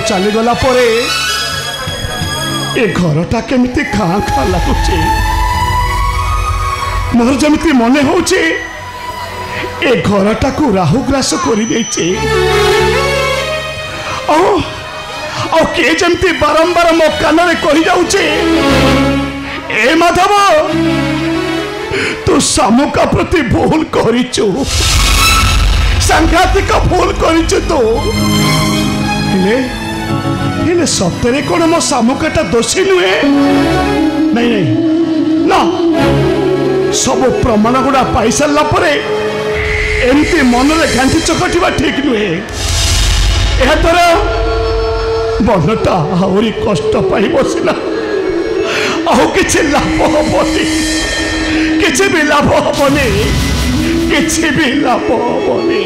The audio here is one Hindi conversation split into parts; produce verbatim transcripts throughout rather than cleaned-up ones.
चली गला परे ए घरटा केमिति खाँ खाँ लगुचे मोर जमिति मने होचे ए घरटा को राहुग्रास कर देचे और के जमती बारंबार मो कान में कही जाऊचे ए माधव तू शामुका प्रति भूल करिचु सांघातिक भूल करिचु तो हेले हेले सप्तरे कोन मो शामुकाटा दोषी नुहे नहीं नहीं ना सब प्रमाण गुड़ा पाई सारा परे एमती मन में घांटी चकटिवा ठीक नुहे यह द्वारा मनटा आहरी कष्ट पाई बसिला आउ किछि लाभ हबनी किछि भी लाभ हबनी किछि भी लाभ हबनी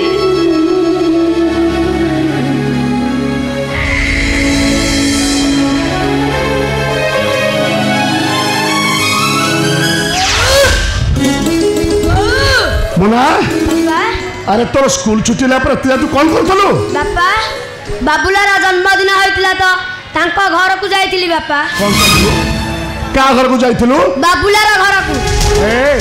मुना अरे तोर स्कूल छुट्टी ला पर तू कौन करथलो बापा बाबुलार जन्मदिन होइतिला तो तांको घर को जाइतिली बापा कौन करथलो का घर को जाइतिलु बाबुलार घर को ए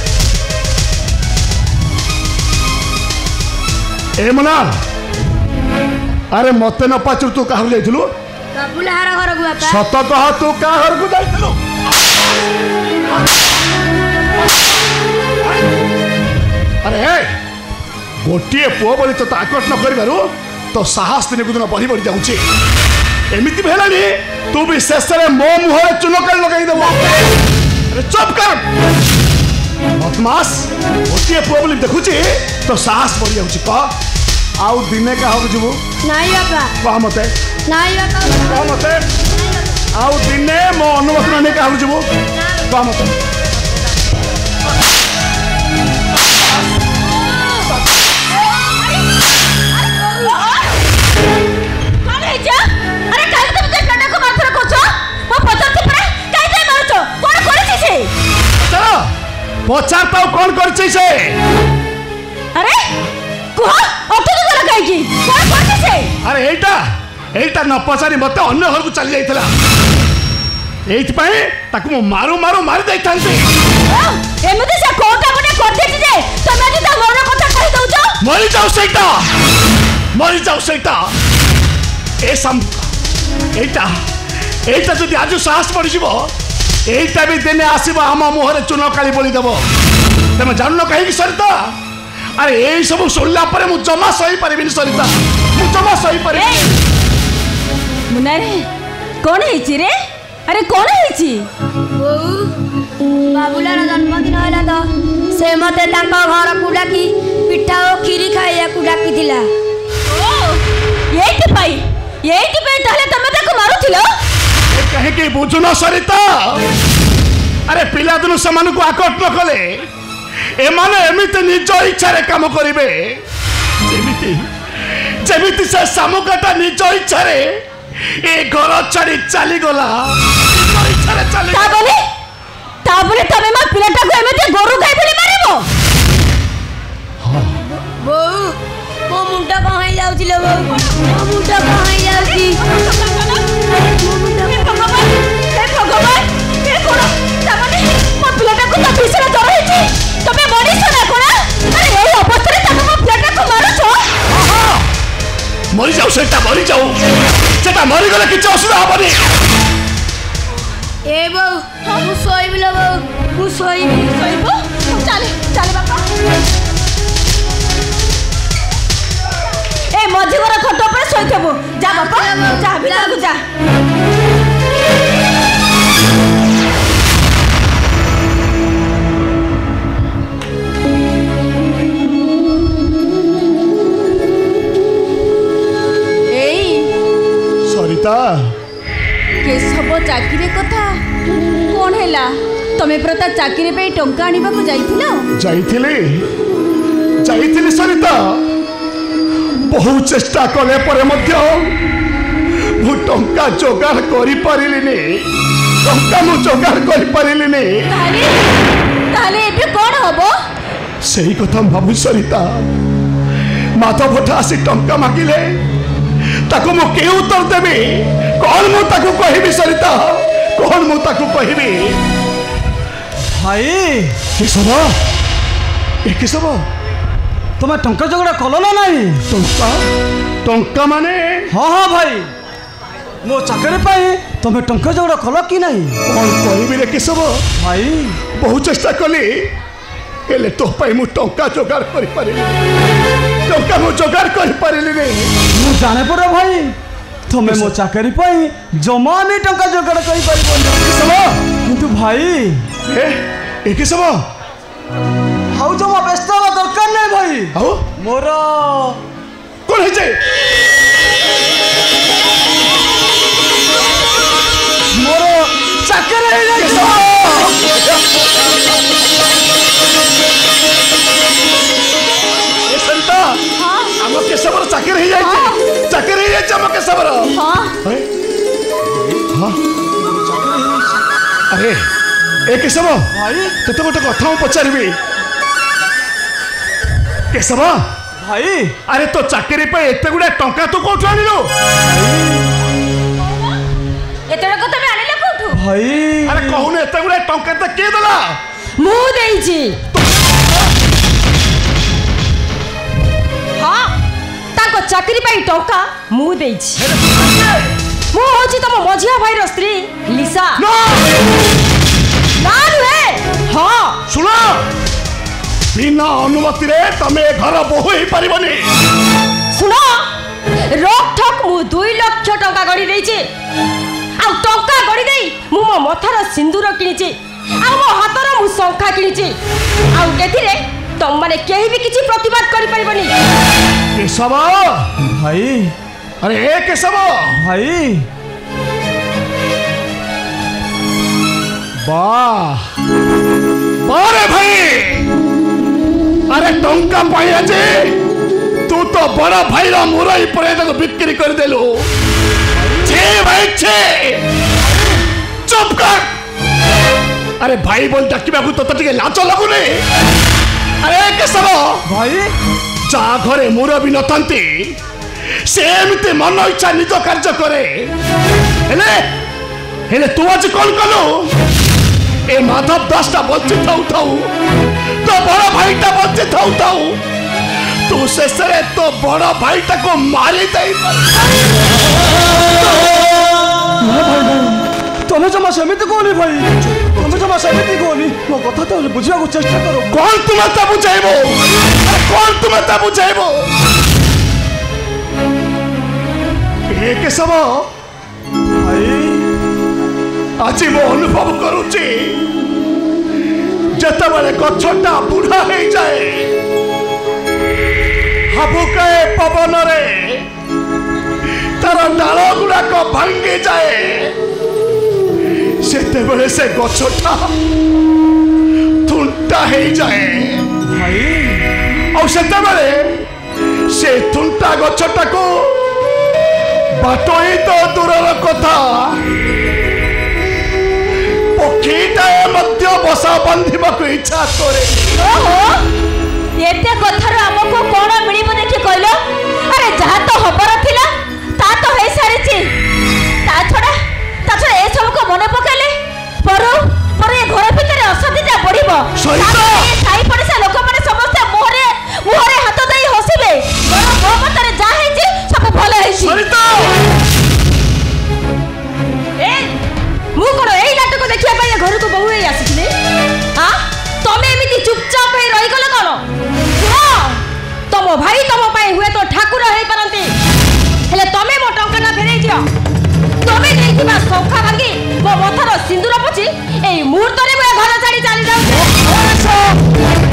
ए मुना अरे मते न पाचु तू का घर जाइतिलु बाबुलार घर को बापा सत कह तू का घर को जाइतिलु अरे गोटे पुओ बोली तो ताकत न कर तो साहस दिन को दिन बढ़ी बढ़ी जाऊे एमती भी है तू भी शेष में मो मुहर चुन कर लगे देव अरे चुप कर बदमाश गोटे पुओ बोली देखुची तो साहस बढ़ी जाऊँ कह आउ दिने क्या हो जीवु नहीं बापा कह मते नहीं बापा कह मते आउ दिने मो अनुमति नहीं क्या हो जीवु कह मते पचार पाऊ कौन करछे से अरे को ऑटो तो लगाई की कौन करछे से अरे एटा एटा न पचारी मते अन्य घर को चली जाइतला एत पई ताकू मो मारू मारू मारी दै थांते एमते से कोटा कोटा कर देछि जे तमे जे ता मन कथा कहि दउछो मरि जाऊ सेटा मरि जाऊ सेटा ए सम एटा एटा जदि आज साहस पड़ जिवो एटा भी दिने आसब आम मुहर चुन काली बोली देव तुम जान कहीं सरिता अरे यही सब शुणला मु जमा सही पारि सरिता मु जमा सही पारि मुना रे कौन है रे अरे कौन है बाबुलार जन्मदिन होला तो से मते तांको घर को डाकी पिठा और खीरी खाइया को डाकी दिला ओ एठी पाई एठी पाई ताले तमे ताको मारुथिलो कहीं कि बुझुन सरिता अरे पिला दिन से को आकट न कले एमाने एमिति निज इच्छा रे काम करिवे जेमिति जेमिति से सामुकाटा निज इच्छा रे ए घर छाड़ी चली गला निज इच्छा रे चली ता बोले ता बोले तमे मा पिलाटा को एमिति गोरु गाय बोली मारिबो हां बो मो मुंडा कहाई जाउची लो बो मो मुंडा कहाई जाउची भगवान ये कोन तमने मो पिलाटा को भीषण डर हेची तमे मनीष ना कोन अरे ए अवस्था रे तमे मो पिलाटा को मारुछो मरि जाऊ सेटा मरि जाऊ सेटा मरि गले किछ असुविधा हबनी ए बो हम सोइब लो बो मु सोइब सोइबो चले चले बापा ए मझी घर खट पर सोइथबो जा बापा जा बिला को जा केशव चाकरी कथा कौन है तमें प्रता चाकरी पे टंका आनिबा को जाइथिलो जाइथिली जाइथिली सरिता बहु चेष्टा कले परे मध्य मु टंका जोगाड़ करि परिलिनी टंका मु जोगाड़ करि परिलिनी ताले ताले एबे कोन हबो सही कथा भाबु सरिता माधव भट्ट आसी टंका मागिले ताको मु के उत्तर देबी कौन मु ताको कहबी सरिता कौन मु ताको कहबी भाई केशव ए केशव तुम्हें टंका झगड़ा कल ना नहीं टंका टंका माने हाँ हाँ भाई मो चाकरी पाई तुम्हें टंका झगड़ा कल कि नहीं कौन कहबी रे केशव भाई बहुत चेष्टा कली हेले तो पाई मु टंका जोगाड़ करि पारिली टंका मु जोगाड़ करि पारिली रे मु जाने पड़े भाई तुम्हें मो चाकरी पाई जमा भी टंका जोगाड़ करि परिबो केशव किंतु भाई ए ए केशव हाउ जमा व्यस्त हवा दरकार नहीं भाई हाउ मोर कौन है जे मोर चाकरी है ए संता हम केशव चाकरी है जाई चाकरी है हम केशव हां हां अरे ए केशव भाई तते गोटे कथा मु पचारबी केशव भाई अरे तो चाकरी पे एते गुडे टंका तू कोठु आनिलो एतडा कथा में आनिले कोठु भाई अरे कहूने एते गुडे टंका त के देला मु देइछि हां ताको चाकरी पाई टंका मु देइछि मु होछि तम मझिया भाई रो स्त्री लिसा नो ना रे हां सुनो बिना अनुमति रे तमे घर बोहू ही परिबनी सुनो रोक ठोक मु दुई लाख टंका गड़ी देइछि आ टंका गड़ी देई मु मो मथार सिंदूर किनिछि आ मो हातर मु शंखा किनिछि आ एथिरे तुम माने केही भी किछि प्रतिवाद करि परिबनी केशव भाई अरे ए केशव भाई वाह बारे भाई अरे टंका पाई जे तू तो बड़ा भाई रा मुरई परे तक बिक्री कर देलु छे भाई छे चुप कर अरे भाई बोल डकिबा को तो टिके लाच लागु ने अरे केशव भाई जा घरे मुरबी नथंती से एमते मन इच्छा निज कार्य करे हेले हेले तू आज कौन कलु ए माधव दास टा बच्चे थाउ थाउ तो बड़ा भाई टा बच्चे थाउ थाउ तू से सरे तो बड़ा भाई टा को मारी दई तुम्हें जमा सेमिति कोनी भाई तुम्हें जमा सेमिति कोनी मो कथा तो बुझिया को चेष्टा करो कौन तुम्हें ता बुझाइबो अरे कौन तुम्हें ता बुझाइबो ए केशव भाई आज मो अनुभव करुची जतबले गछटा बुढ़ा हो जाए हाबुकाए पवन रे तार डाल गुड़ाक भांगी जाए सेतेबले से गछटा थुंटा हो जाए भाई और सेतेबले से थुंटा गछटा को बाटोई तो दूरर कथा पक्षीटाए मध्य बसा बांधिबाकु इच्छा करे ओहो एते कथार हमको कोन मिलिबो देखि कहलो अरे जहा तो हबर थिला ता तो हे सारिछि ता छोड़ा ता छोड़ा ए सब को मने पकाले पर पर ए घर भीतर असति जा पड़िबो सहित साई पड़िसा लोक माने समस्त मोहरे मोहरे हाथ देई हसिबे घर मो मतरे जा हेछि सब भलो हेछि सहित ए मु कोन एई नाटक देखिया पाई घर को बहु एई आसिथिले हां तमे एमिति चुपचाप हे रही गले कोन हां तम भाई तम पाई हुए तो ठाकुर हे परंती हेले तमे मो टंका ना फेरै दियो तमे देइथिबा शंखा भांगी मो मथार सिंदूर पछि एई मुहूर्त रे मो घर छाडी चली जाउ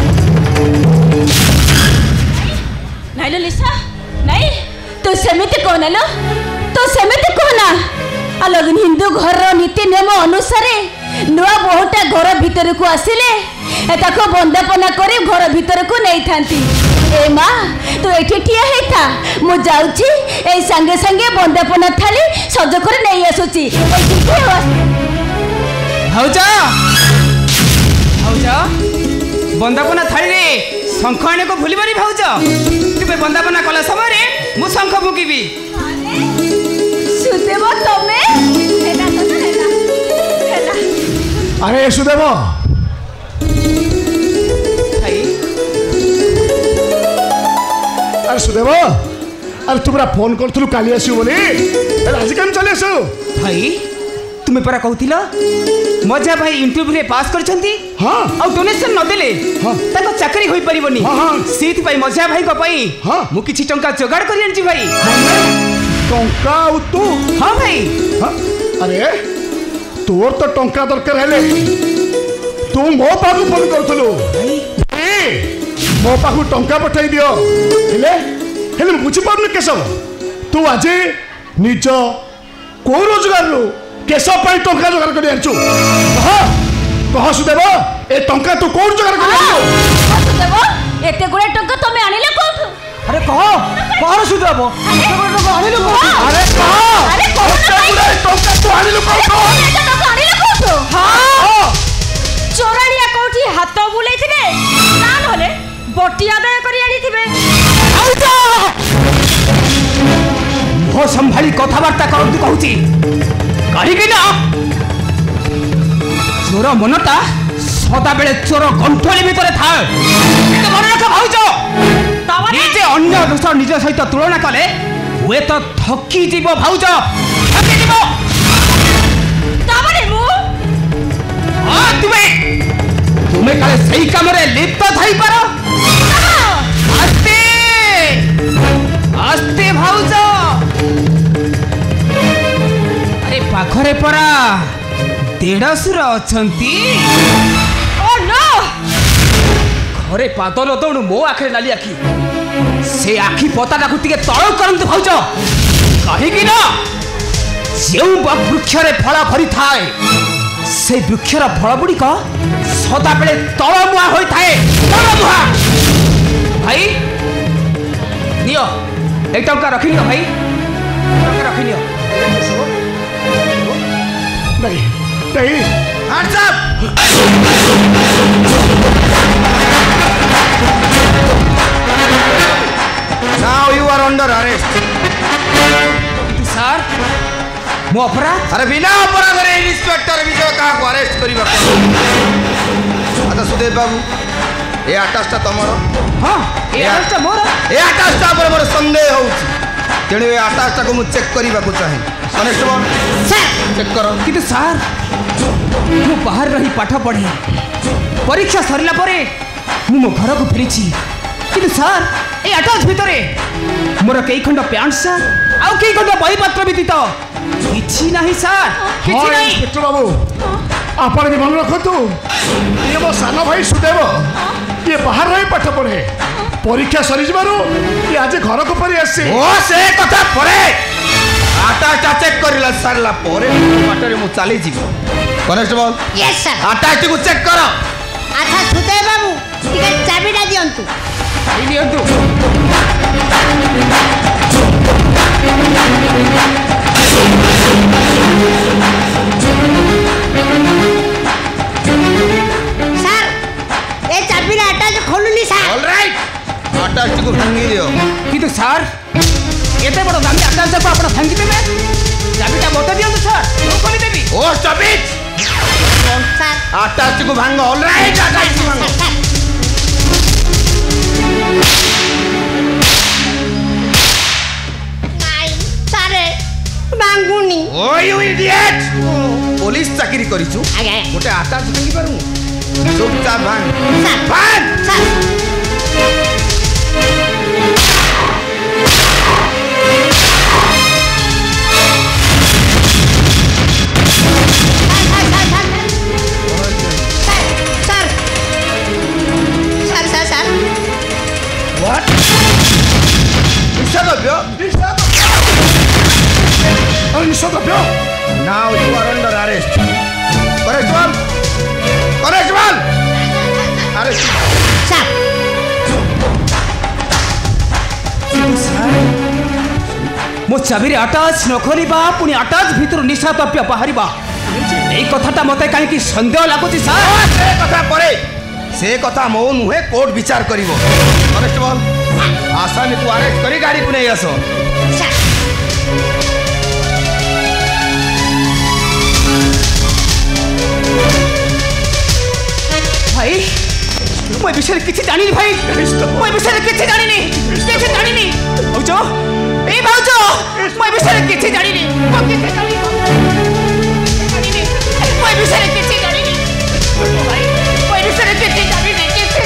नाइलो लिसा नहीं तो सेमिति कोन लो तो सेमिति कोना अलग हिंदू घर नीति नियम अनुसार नुआ बहुटा घर भीतर को आसिले एताको बंदापना करी घर भीतर को नहीं थांती ए माँ तो एठी ठिया हे था मु जाउची ए संगे संगे बंदापना थाली सज कर नहीं आसुची भाउजा भाउजा बंदापना थाली रे शंख आने को भूलिबनी भाउजा तुबे बंदापना कला समय रे मु शंख फुकीबी सुदेव तमे हेला तो हेला हेला अरे सुदेव अरे सुदेव अरे तुमरा फोन करथलु काली आसी बोली अरे आज केम चले आसु भाई तुम्हें परा कहूतिला मजा भाई इंटरव्यू रे पास करछंती हां आ डोनेशन न देले हां ताको चाकरी होई परिबोनी हां हां सीत भाई मजा भाई को पई हां मु किछि टंका जोगाड़ करि आनछि भाई टंका उ तू हां भाई हां अरे तोर तो टंका दरकार हेले तू मो पाखु फोन करथलु ए मो पाखु टंका पठाई दियो हेले हेले बुझी पारनु केशव तू आज निज को रोजगार रो केशव पाई टंका जोगार करि आनछु कह कह सुदेव ए टंका तू कोन जोगार करि आनछु सुदेव एते गुडे टंका तमे आनिले कोठु अरे कह कह सुदेव आनिलो अरे कह अरे कोन टंका तू आनिलो कोठु टंका आनिले कोठु हां चोरानिया कोठी हाथ बुलाई थिबे ना होले बटी आदाय करी आनी थिबे आउटा मुह संभाली कथाबार्ता करतु कहूची कहीं कि ना चोर मनटा सदा बेले चोर गंठली भितर थाए मन रख भाउज निजे अन्य दोष निज सहित तुलना कले हुए तो थकी जीव भाउज थकी जीव ताबरे मु हां तुमे तुमे काले सही काम रे लिप्त थाई पारो आस्ते आस्ते भाउज अरे पाखरे परा देढ़सुर अछंती ओ नो घरे पादल दौड़ मो आखिरे नाली आखि से आखि पताटा टिके तळ करंतु भाउज कहीं ना जो वृक्ष फल भरी थाए से वृक्षर फल गुड़िक सदा बेले तलमुआ होई थाए तलमुआ भाई नियो एक टंका रखी नियो भाई टंका रखी नियो नहीं नहीं hands up now you are under arrest sir मो अपराध अरे बिना अपराध रे इंस्पेक्टर विजय का को अरेस्ट करिबा अच्छा सुदेव बाबू ए आटासटा तमरो हां ए आटासटा मोर ए आटासटा पर मोर संदेह होउची तेणु ए आटासटा को मु चेक करिबा को चाहे कनेस्टेबल सर चेक करो किंतु सर मु बाहर रही पाठ पढ़े परीक्षा सरिला परे मु मो घर को फेरिछि किंतु सर ए आटास भितरे मोर कई खंड पैंट सर आउ कई खंड बही पत्र व्यतीत किछि नाही सर किछि नाही इंस्पेक्टर बाबू आपण भी मन रखतु ये मो सानो भाई सुदेव ये बाहर रही पाठ पढ़े परीक्षा सरी जबारु ये आज घर को परी आसी ओ से कथा परे आटासटा चेक करिला सरला परे बाटरे मु चाली जीव कनेस्टेबल यस सर आटासटी को चेक करो अच्छा सुदेव बाबू टिके चाबीटा दियंतु ई नियंतु सर ए चाबीटा अटैच खोलुनी सर ऑलराइट आटासटी को भांगी दियो किंतु सर एते बड़ दामी आटास को आपण भांगी देबे चाबीटा बता दियंतु सर यो खोली देबी ओ स्टॉप इट सर आटासटी को भांगो ऑलराइट आटासटी को भांगो सर नाइ सारे बांगुनी ओ यू इडियट पुलिस चाकरी करिछु आगे गोटे आटास भांगी पारू चुपचाप भांग सर भांग सर What? Nisadabyo? अरे निशद्रव्य Now you are under arrest. Constable! Constable! Arrest. Sir मो चाबी आटाच न खोलिबा पुणी आटाच भितर निशा द्रव्य बाहरिबा एई कथाटा मते काहे कि संदेह लागुची सर ओ से कथा परे से कथा मो नुहे कोर्ट विचार करिवो कनेस्टेबल आसामी तू अरेस्ट करी गाड़ी को नहीं आसो सर भाई ମୁଁ ଏ ବିଷୟରେ କିଛି ଜାଣିନି ଭାଇ ମୁଁ ଏ ବିଷୟରେ କିଛି ଜାଣିନି କିଛି ଜାଣିନି ଭାଉଜ ଏ ଭାଉଜ ମୁଁ ଏ ବିଷୟରେ କିଛି ଜାଣିନି ମୁଁ କିଛି ଜାଣିନି ମୁଁ ଏ ବିଷୟରେ କିଛି ଜାଣିନି ଭାଇ ମୁଁ ଏ ବିଷୟରେ କିଛି ଜାଣିନି କିଛି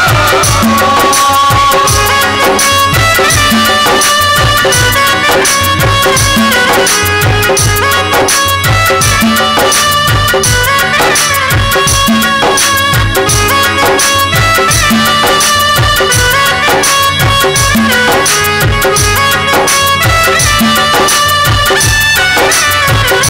Oh,